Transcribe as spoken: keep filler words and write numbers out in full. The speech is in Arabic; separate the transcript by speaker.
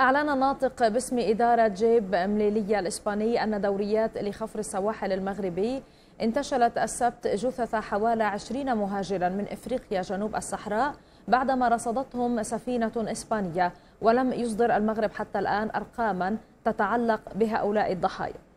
Speaker 1: أعلن الناطق باسم إدارة جيب مليلية الإسباني أن دوريات لخفر السواحل المغربي انتشلت السبت جثث حوالي عشرين مهاجرا من إفريقيا جنوب الصحراء بعدما رصدتهم سفينة إسبانية، ولم يصدر المغرب حتى الآن أرقاما تتعلق بهؤلاء الضحايا.